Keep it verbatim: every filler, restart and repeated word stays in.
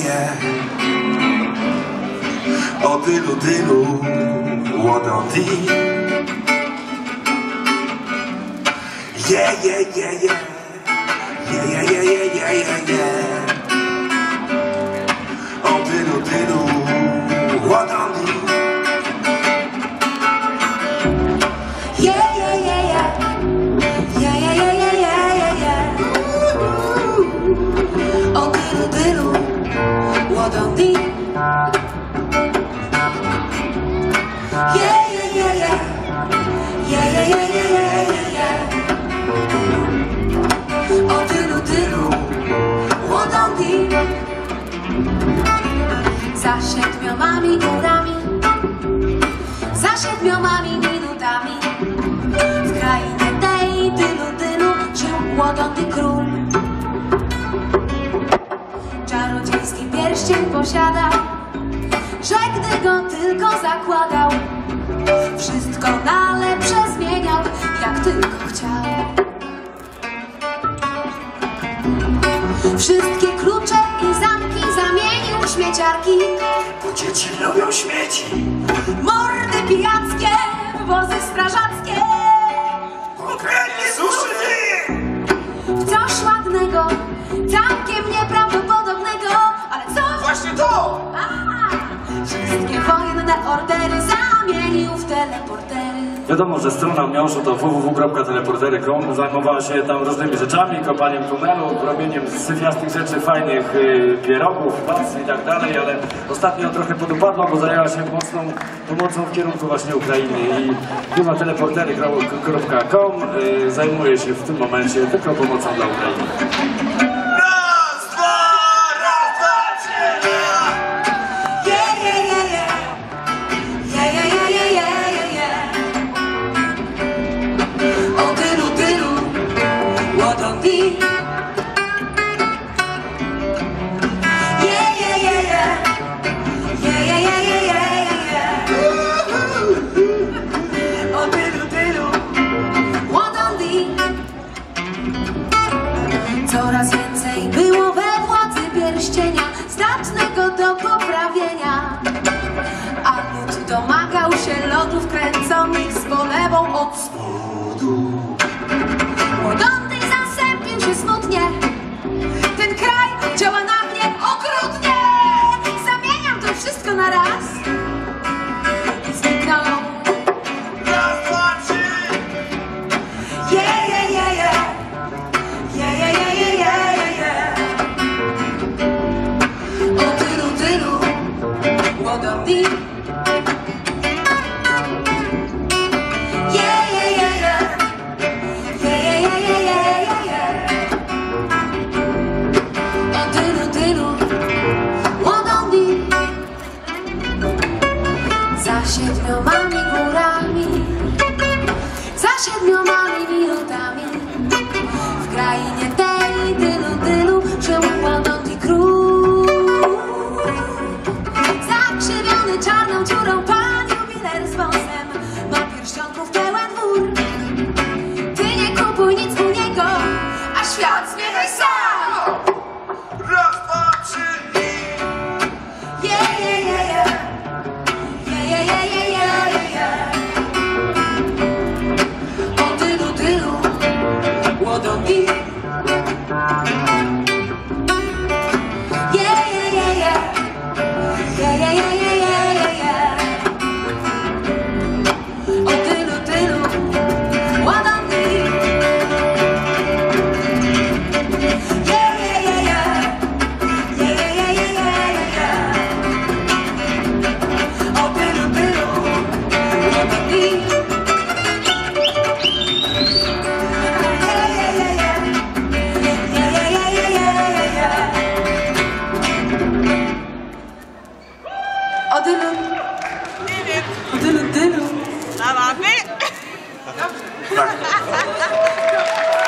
yeah. Oh, diddle, diddle, what on thee? Yeah, yeah, yeah, yeah. Yeah, yeah, yeah, yeah, yeah, yeah, yeah. Oh, diddle, diddle, what on thee? Yeah, yeah, yeah, yeah. Yeah, yeah, yeah, yeah, yeah, yeah, yeah. Oh, diddle, diddle, what on thee? Yeah, yeah, yeah, yeah. Yeah, yeah, yeah, yeah, yeah, yeah, yeah. Oh, diddle, diddle, what on thee? Za siedmiomami górami, za siedmiomami minutami, w krainie tej dylu, dylu żył młodący król. Czarodziejski pierścień posiadał, że gdy go tylko zakładał, wszystko na lepsze zmieniał, jak tylko chciał. Wszystkie klucze i zamki zamienił w śmieciarki, Bo dzieci lubią śmieci. mordy pijackie, wozy strażackie, Konkretnie suszy. w coś ładnego, całkiem nieprawdopodobnego, ale co? Właśnie to! A, wszystkie wojenne ordery zamienił w teleportery. Wiadomo, że strona miąższu to w w w kropka teleportery kropka com. Zajmowała się tam różnymi rzeczami, kopaniem tunelu, robieniem syfiastych rzeczy, fajnych y, pierogów, pas i tak dalej, ale ostatnio trochę podupadła, bo zajęła się mocną pomocą w kierunku właśnie Ukrainy i firma teleportery kropka com y, zajmuje się w tym momencie tylko pomocą dla Ukrainy. Raz, dwa, raz, dwa, trzy. Yeah, yeah, yeah, yeah. Yeah, yeah, yeah, yeah, yeah, yeah, yeah. Oh, diddle, diddle, what on thee? Yeah, yeah, yeah, yeah. Yeah, yeah, yeah, yeah, yeah, yeah, yeah. Oh, diddle, diddle, what on thee? Coraz więcej było we władzy pierścienia, zdatnego do poprawienia, a lud domagał się lodów kręconych z polewą od spodu. Młodąty zasępił się smutnie, ten kraj działa na mnie okrutnie. Zamieniam to wszystko na raz i zniknął. Raz, dwa, trzy. Yeah, yeah, yeah, yeah. Yeah, yeah, yeah, yeah, yeah, yeah, yeah. Oh, diddle, diddle, what on thee? Yeah, yeah, yeah, yeah. Yeah, yeah, yeah, yeah, yeah, yeah, yeah. Oh, diddle, diddle, what on thee? Za siedmiomami górami, za siedmiomami minutami, w krainie tej dylu, dylu żył młodący król. Zakrzywiony czarną dziurą pan jubiler z wąsem, ma pierścionków pełen wór. Ty nie kupuj nic u niego, a świat zmieniaj sam. Raz, dwa, trzy. Yeah, yeah, yeah, yeah. Yeah, yeah, yeah, yeah, yeah, yeah, yeah. Oh, diddle, diddle, what on thee? Yeah, yeah, yeah, yeah. Yeah, yeah, yeah, yeah, yeah, yeah, yeah. Oh, diddle, diddle, what on thee? Yeah, yeah, yeah, yeah. Yeah, yeah, yeah, yeah, yeah, yeah. Oh, diddle, diddle, what on thee? Odylu, odylu, dylu. Na mapy? Tak.